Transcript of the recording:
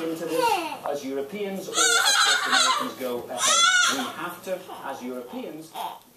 into this as Europeans, or of course Americans go ahead. We have to, as Europeans,